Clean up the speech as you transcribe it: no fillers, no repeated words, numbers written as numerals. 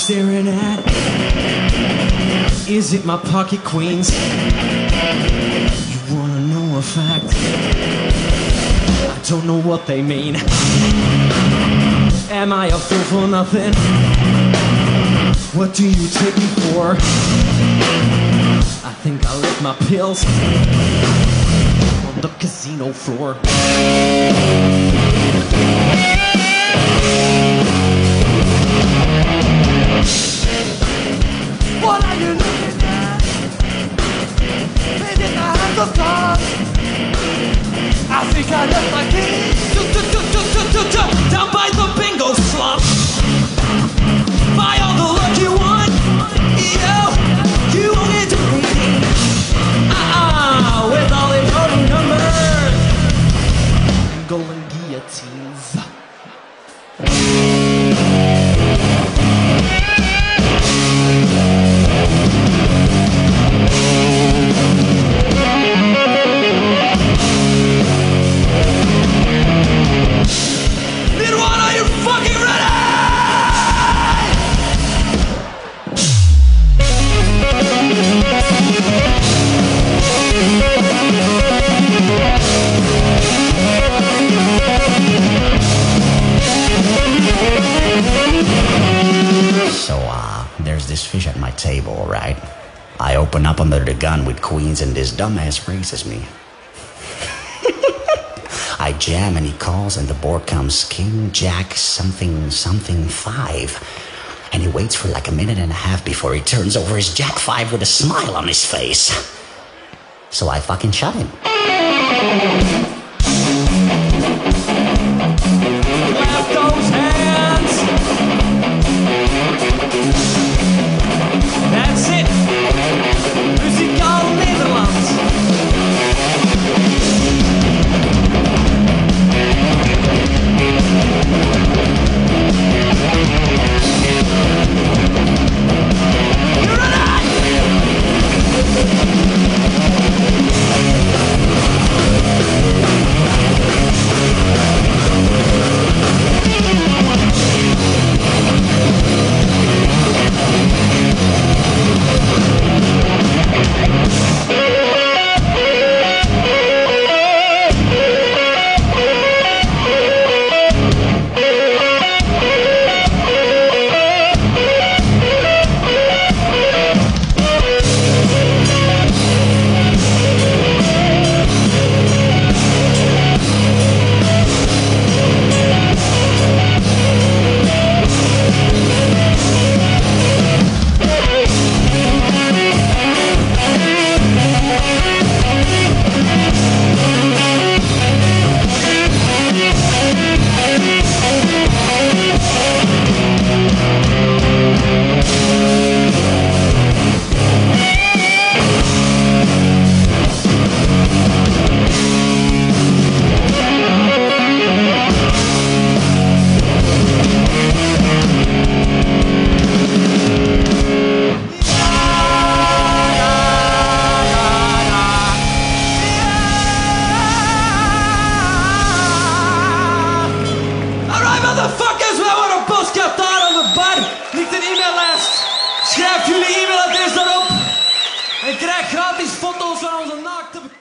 staring at? Is it my pocket queens? You wanna know a fact? I don't know what they mean. Am I a fool for nothing? What do you take me for? I think I left my pills on the casino floor. What are you looking at? Maybe I have the thought. I think I left my keys Down by the bingo slot. By all the lucky one. You only do with all the voting numbers. Golden guillotines. There's this fish at my table, right? I open up under the gun with queens and this dumbass raises me. I jam and he calls and the board comes king, jack, something, something, 5. And he waits for like a minute and a half before he turns over his jack 5 with a smile on his face. So I fucking shot him. Clap those hands. That's it. Muzikaal Nederland. You're alive. Motherfuckers, we hebben een postkaart daar aan de bar. Ligt een e-maillijst. Schrijf jullie e-mailadres daarop. En krijg gratis foto's van onze naakte